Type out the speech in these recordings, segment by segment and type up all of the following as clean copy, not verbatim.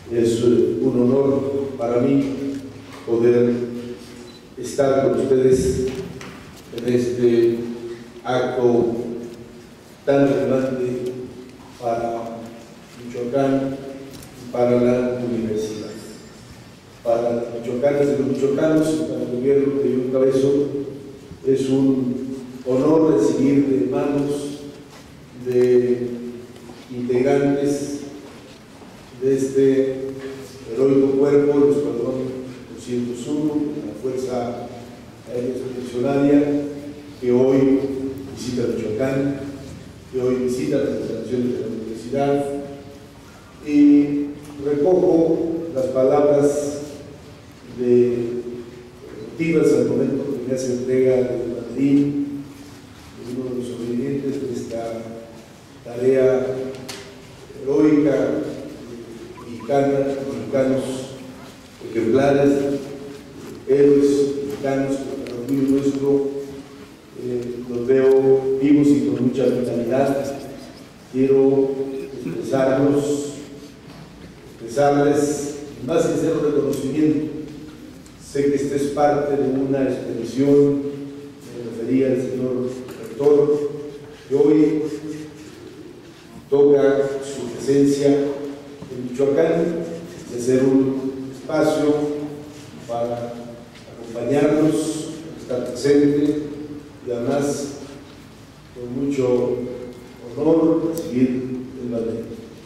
Es un honor para mí poder estar con ustedes en este acto tan relevante para Michoacán y para la universidad. Para las michoacanas y los michoacanos y para el gobierno que yo encabezo, es un honor recibir de manos de integrantes de este heroico cuerpo, el Escuadrón 201, la Fuerza Aérea Expedicionaria, que hoy visita Michoacán, que hoy visita las instalaciones de la universidad, y recojo las palabras emotivas al momento que me hace entrega del banderín, de uno de los sobrevivientes de esta tarea heroica mexicana, mexicanos ejemplares, héroes mexicanos, con el orgullo nuestro. Los veo vivos y con mucha vitalidad. Quiero expresarles el más sincero reconocimiento. Sé que esta es parte de una expedición, me refería al señor rector, que hoy toca su presencia en Michoacán, de ser un espacio para acompañarnos, estar presente y además con mucho honor recibir el banderín.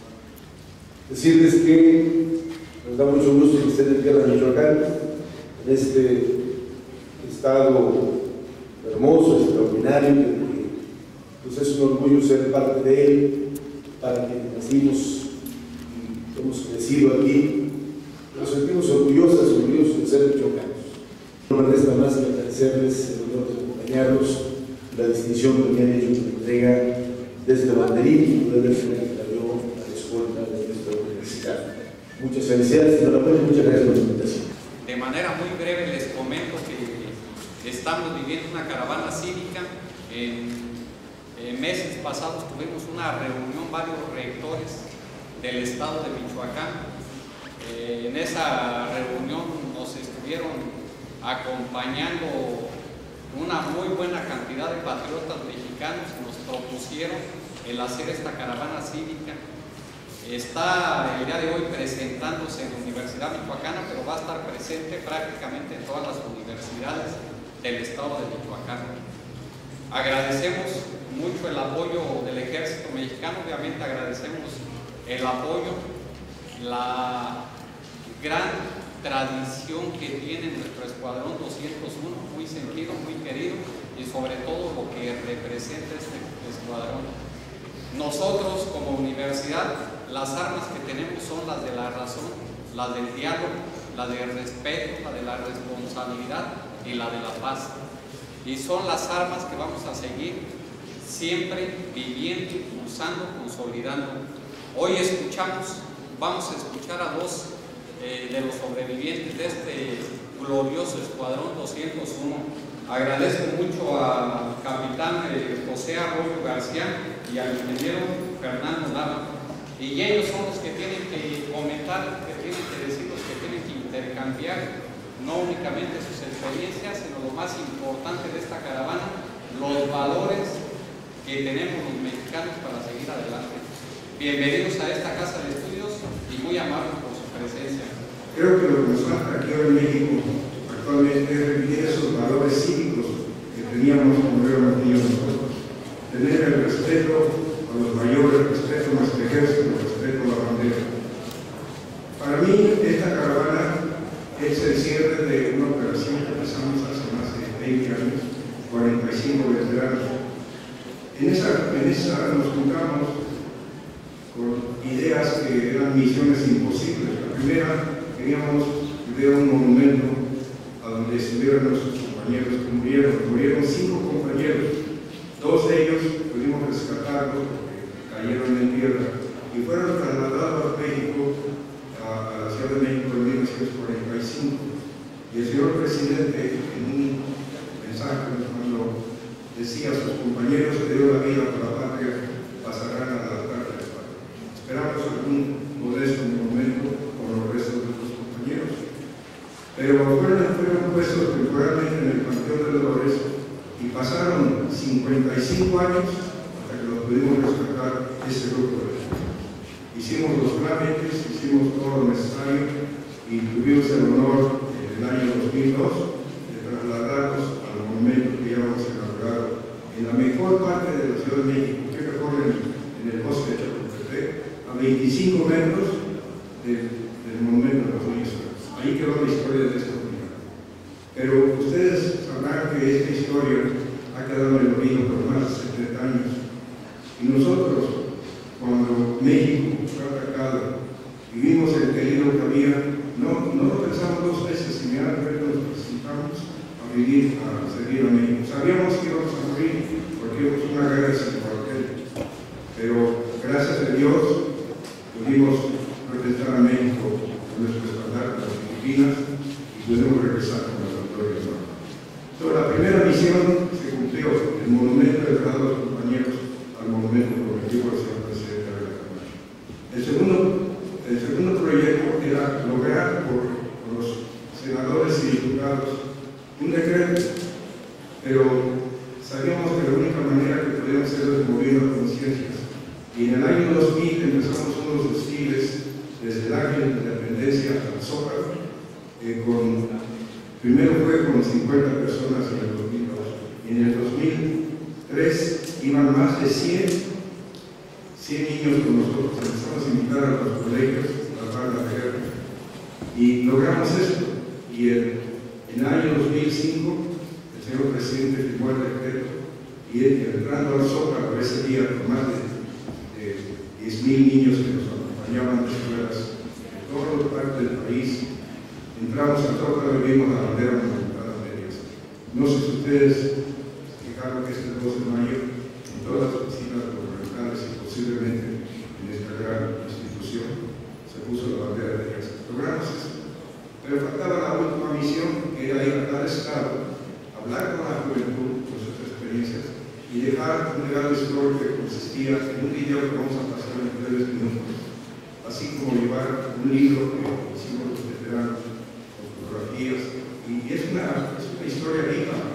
Decirles que nos da mucho gusto que estén en tierra de Michoacán, en este estado hermoso, extraordinario, que pues es un orgullo ser parte de él, para quienes nacimos y hemos crecido aquí. Nos sentimos orgullosos de ser michoacanos. No me resta más que agradecerles el honor de acompañarnos, la distinción que me han hecho en la entrega de este banderín y poder entregar a la escuela de nuestra universidad. Muchas felicidades, enhorabuena y muchas gracias por la invitación. De manera muy breve les comento que estamos viviendo una caravana cívica. En meses pasados tuvimos una reunión, varios rectores del estado de Michoacán. En esa reunión nos estuvieron acompañando una muy buena cantidad de patriotas mexicanos que nos propusieron el hacer esta caravana cívica. Está el día de hoy presentándose en la Universidad Michoacana, pero va a estar presente prácticamente en todas las universidades del estado de Michoacán. Agradecemos mucho el apoyo del Ejército Mexicano, obviamente agradecemos el apoyo, la gran tradición que tiene nuestro Escuadrón 201, muy sentido, muy querido, y sobre todo lo que representa este escuadrón. Nosotros como universidad, las armas que tenemos son las de la razón, las del diálogo, la del respeto, la de la responsabilidad y la de la paz. Y son las armas que vamos a seguir siempre viviendo, impulsando, consolidando. Hoy vamos a escuchar a dos de los sobrevivientes de este glorioso Escuadrón 201. Agradezco mucho al capitán José Arroyo García y al ingeniero Fernando Nava. Y ellos son los que tienen que comentar, que tienen que decir, los que tienen que intercambiar no únicamente sus experiencias, sino lo más importante de esta caravana, los valores que tenemos los mexicanos para seguir adelante. Bienvenidos a esta casa de estudios y muy amables por su presencia. Creo que lo que nos falta aquí en México actualmente es revivir esos valores cívicos que teníamos cuando éramos niños nosotros. Tener el respeto a los mayores, respeto a nuestro ejército, respeto a la bandera. Para mí, esta caravana es el cierre de una operación que empezamos hace más de 20 años, 45 veteranos. En esa nos juntamos con ideas que eran misiones imposibles. La primera, queríamos que hubiera un monumento a donde estuvieran nuestros compañeros que murieron 5 compañeros. 2 de ellos pudimos rescatarlos porque cayeron en tierra y fueron trasladados a México, a la Ciudad de México en 1945. Y el señor presidente, en un mensaje cuando decía a sus compañeros que dio la vida por la patria, pasarán a la altar del Padre. Esperamos algún modesto monumento como lo pero fueron puestos temporalmente en el Panteón de Dolores y pasaron 55 años hasta que los pudimos rescatar ese grupo de gente. Hicimos los trámites, hicimos todo lo necesario y tuvimos el honor en el año 2002 de trasladarlos al monumento que ya hemos inaugurado en la mejor parte de la Ciudad de México, que mejor en el bosque de Chapultepec, a 25 metros del monumento de los niños. Ahí quedó la historia de esta comunidad. Pero ustedes sabrán que esta historia ha quedado en el olvido por más de 70 años. Y nosotros, cuando México fue atacado y vimos el peligro que había, no lo pensamos dos veces, inmediatamente nos presentamos a vivir, a servir a México. Sabíamos que íbamos a morir porque es una guerra sin cuartel, pero gracias a Dios pudimos representar a México con nuestro estandarte de las Filipinas y pudimos regresar con las autoridades. Entonces, la primera misión se cumplió, el monumento de traslado a los compañeros al monumento prometido por el señor presidente de la Camacho. El segundo proyecto era lograr por los senadores y diputados un decreto, pero sabíamos que la única manera que podíamos hacerlo es mover las conciencias. Y en el año 2000 empezamos unos desfiles desde el Ángel de la Independencia hasta el Zócalo, primero fue con 50 personas en el 2002, y en el 2003 iban más de 100 niños con nosotros. Empezamos a invitar a los colegios, a las bandas de guerra, y logramos esto. Y en el año 2005 el señor presidente firmó el decreto, y entrando al Zócalo ese día con más de 10,000 niños que nos acompañaban de escuelas de todas partes del país, entramos al Zócalo y vimos la bandera monumental de ellos. No sé si ustedes fijaron que este 2 de mayo en todas las oficinas gubernamentales y posiblemente en esta gran institución se puso la bandera de ellos. Logramos eso. Pero faltaba la última misión, que era ir a cada estado, hablar con la juventud, con sus experiencias, y dejar un legado histórico que consistía en un video que vamos a pasar en 3 minutos, así como llevar un libro que hicimos los veteranos, con fotografías, y es una historia viva.